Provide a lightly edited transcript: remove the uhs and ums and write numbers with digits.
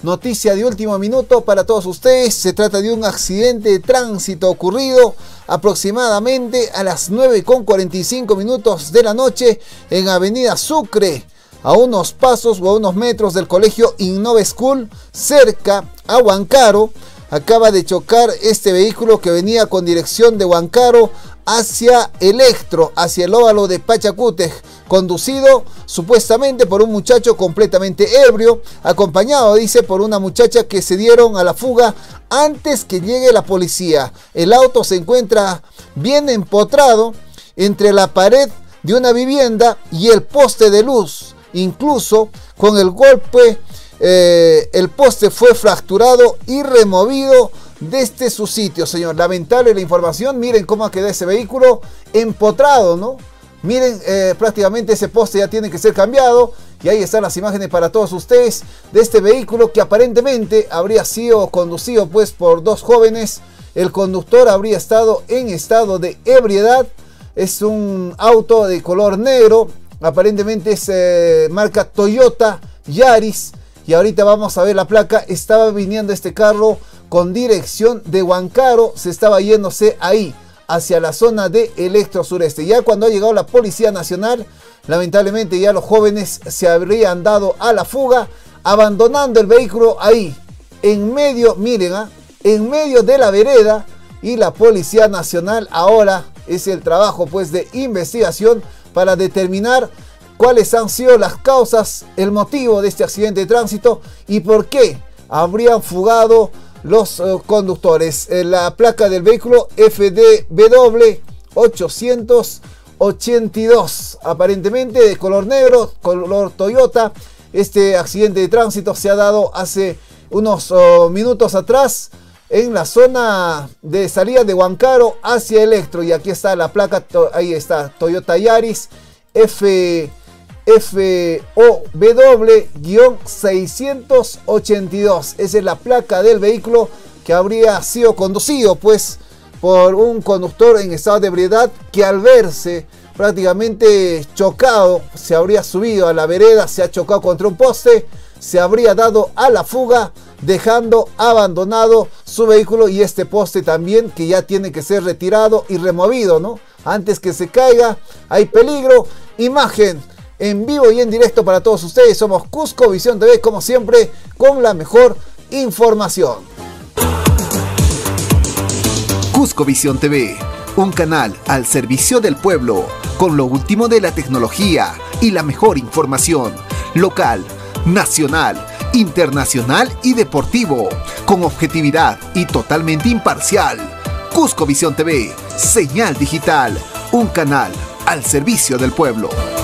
Noticia de último minuto para todos ustedes. Se trata de un accidente de tránsito ocurrido aproximadamente a las 9:45 de la noche en Avenida Sucre, a unos pasos o a unos metros del colegio Innova School, cerca a Huancaro. Acaba de chocar este vehículo que venía con dirección de Huancaro hacia Electro, hacia el óvalo de Pachacútec, conducido supuestamente por un muchacho completamente ebrio, acompañado, dice, por una muchacha que se dieron a la fuga antes que llegue la policía. El auto se encuentra bien empotrado entre la pared de una vivienda y el poste de luz. Incluso con el golpe, el poste fue fracturado y removido desde su sitio, señor. Lamentable la información. Miren cómo ha quedado ese vehículo empotrado, ¿no? Miren, prácticamente ese poste ya tiene que ser cambiado. Y ahí están las imágenes para todos ustedes de este vehículo que aparentemente habría sido conducido pues por dos jóvenes. El conductor habría estado en estado de ebriedad. Es un auto de color negro. Aparentemente es marca Toyota Yaris. Y ahorita vamos a ver la placa. Estaba viniendo este carro con dirección de Huancaro. Se estaba yéndose ahí, hacia la zona de Electro Sureste. Ya cuando ha llegado la Policía Nacional, lamentablemente ya los jóvenes se habrían dado a la fuga, abandonando el vehículo ahí, en medio, miren, en medio de la vereda. Y la Policía Nacional ahora es el trabajo pues de investigación para determinar cuáles han sido las causas, el motivo de este accidente de tránsito y por qué habrían fugado los conductores. La placa del vehículo FDW 882, aparentemente de color negro, color Toyota. Este accidente de tránsito se ha dado hace unos minutos atrás en la zona de salida de Huancaro hacia Electro. Y aquí está la placa, ahí está, Toyota Yaris FOW-682. Esa es la placa del vehículo que habría sido conducido pues por un conductor en estado de ebriedad, que al verse prácticamente chocado se habría subido a la vereda, se ha chocado contra un poste, se habría dado a la fuga, dejando abandonado su vehículo y este poste también, que ya tiene que ser retirado y removido, ¿no? Antes que se caiga, hay peligro. Imagen en vivo y en directo para todos ustedes. Somos Cusco Visión TV, como siempre, con la mejor información. Cusco Visión TV, un canal al servicio del pueblo, con lo último de la tecnología y la mejor información, local, nacional, internacional y deportivo, con objetividad y totalmente imparcial. Cusco Visión TV, señal digital, un canal al servicio del pueblo.